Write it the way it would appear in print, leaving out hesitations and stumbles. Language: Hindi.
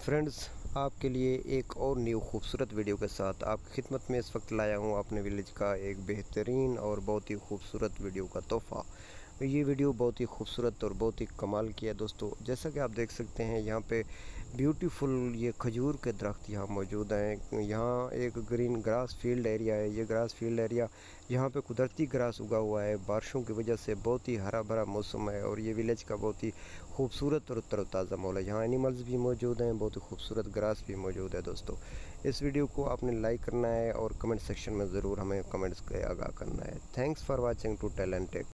फ्रेंड्स, आपके लिए एक और न्यू खूबसूरत वीडियो के साथ आपकी खिदमत में इस वक्त लाया हूँ अपने विलेज का एक बेहतरीन और बहुत ही खूबसूरत वीडियो का तोहफ़ा। ये वीडियो बहुत ही खूबसूरत और बहुत ही कमाल की है दोस्तों। जैसा कि आप देख सकते हैं यहाँ पे ब्यूटीफुल ये खजूर के दरख्त यहाँ मौजूद हैं। यहाँ एक ग्रीन ग्रास फील्ड एरिया है। ये ग्रास फील्ड एरिया यहाँ पे कुदरती ग्रास उगा हुआ है। बारिशों की वजह से बहुत ही हरा भरा मौसम है और ये विलेज का बहुत ही खूबसूरत और तरोताज़ा माहौल है। यहाँ एनिमल्स भी मौजूद हैं, बहुत ही खूबसूरत ग्रास भी मौजूद है दोस्तों। इस वीडियो को आपने लाइक करना है और कमेंट सेक्शन में ज़रूर हमें कमेंट्स के आगाह करना है। Thanks for watching too talented.